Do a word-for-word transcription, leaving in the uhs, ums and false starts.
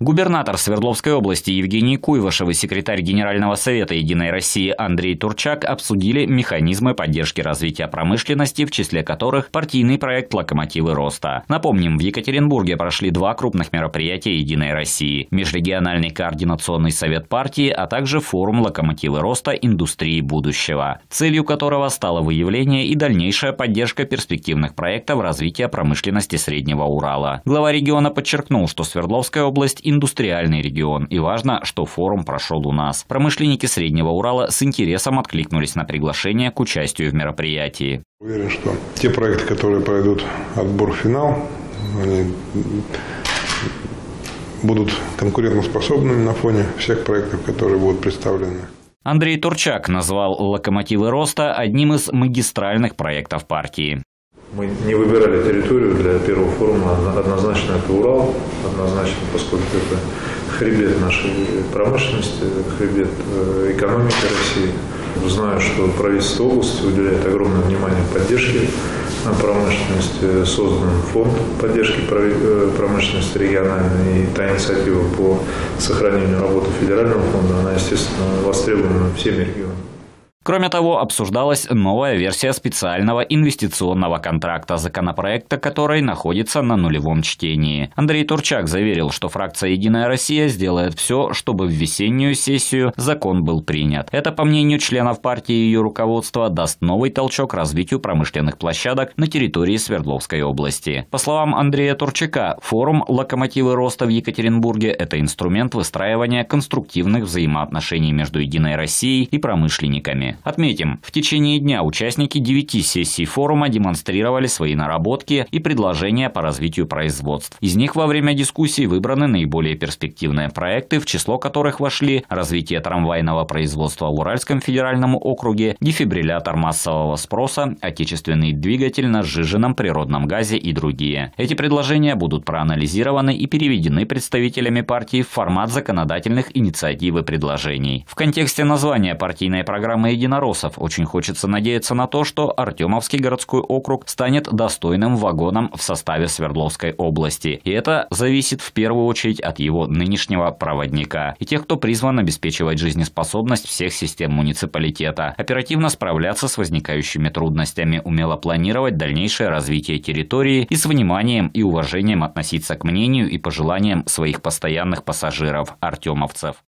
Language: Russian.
Губернатор Свердловской области Евгений Куйвашев и секретарь Генерального совета «Единой России» Андрей Турчак обсудили механизмы поддержки развития промышленности, в числе которых партийный проект «Локомотивы роста». Напомним, в Екатеринбурге прошли два крупных мероприятия «Единой России» – Межрегиональный координационный совет партии, а также форум «Локомотивы роста. Индустрии будущего», целью которого стало выявление и дальнейшая поддержка перспективных проектов развития промышленности Среднего Урала. Глава региона подчеркнул, что Свердловская область – индустриальный регион, и важно, что форум прошел у нас. Промышленники Среднего Урала с интересом откликнулись на приглашение к участию в мероприятии. Уверен, что те проекты, которые пройдут отбор в финал, они будут конкурентоспособными на фоне всех проектов, которые будут представлены. Андрей Турчак назвал «Локомотивы роста» одним из магистральных проектов партии. Мы не выбирали территорию для первого форума, однозначно это Урал, однозначно, поскольку это хребет нашей промышленности, хребет экономики России. Знаю, что правительство области уделяет огромное внимание поддержке промышленности, создан фонд поддержки промышленности региональной, и та инициатива по сохранению работы федерального фонда, она, естественно, востребована всеми регионами. Кроме того, обсуждалась новая версия специального инвестиционного контракта, законопроекта который находится на нулевом чтении. Андрей Турчак заверил, что фракция «Единая Россия» сделает все, чтобы в весеннюю сессию закон был принят. Это, по мнению членов партии и ее руководства, даст новый толчок развитию промышленных площадок на территории Свердловской области. По словам Андрея Турчака, форум «Локомотивы роста» в Екатеринбурге – это инструмент выстраивания конструктивных взаимоотношений между «Единой Россией» и промышленниками. Отметим, в течение дня участники девяти сессий форума демонстрировали свои наработки и предложения по развитию производств. Из них во время дискуссий выбраны наиболее перспективные проекты, в число которых вошли развитие трамвайного производства в Уральском федеральном округе, дефибриллятор массового спроса, отечественный двигатель на сжиженном природном газе и другие. Эти предложения будут проанализированы и переведены представителями партии в формат законодательных инициатив и предложений. В контексте названия партийной программы «Единая Единороссов» очень хочется надеяться на то, что Артемовский городской округ станет достойным вагоном в составе Свердловской области. И это зависит в первую очередь от его нынешнего проводника и тех, кто призван обеспечивать жизнеспособность всех систем муниципалитета, оперативно справляться с возникающими трудностями, умело планировать дальнейшее развитие территории и с вниманием и уважением относиться к мнению и пожеланиям своих постоянных пассажиров – артемовцев.